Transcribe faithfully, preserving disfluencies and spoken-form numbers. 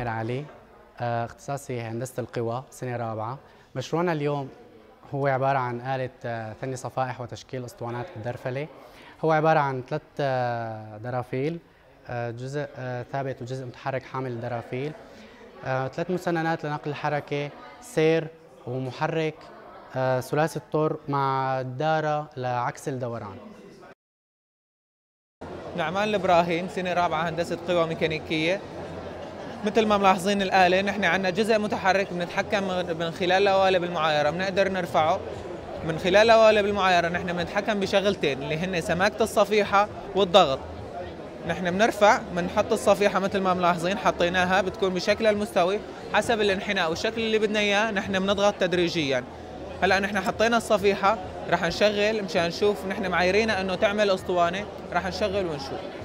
عامر علي، اختصاصي هندسة القوى سنة رابعة. مشروعنا اليوم هو عبارة عن آلة ثني صفائح وتشكيل أسطوانات بالدرفلة. هو عبارة عن ثلاث درافيل، جزء ثابت وجزء متحرك حامل الدرافيل، ثلاث مسننات لنقل الحركة، سير ومحرك ثلاثي الطور مع دارة لعكس الدوران. نعمان الإبراهيم، سنة رابعة هندسة قوى ميكانيكية. مثل ما ملاحظين الآلة نحن عندنا جزء متحرك بنتحكم من خلال القوالب المعايرة، بنقدر نرفعه من خلال القوالب المعايرة. نحن بنتحكم بشغلتين اللي هن سماكة الصفيحة والضغط. نحن بنرفع بنحط الصفيحة مثل ما ملاحظين حطيناها بتكون بشكلها المستوي حسب الانحناء والشكل اللي بدنا اياه. نحن بنضغط تدريجيا. هلا نحن حطينا الصفيحة، رح نشغل مشان نشوف نحن معايرينها انه تعمل اسطوانة، رح نشغل ونشوف.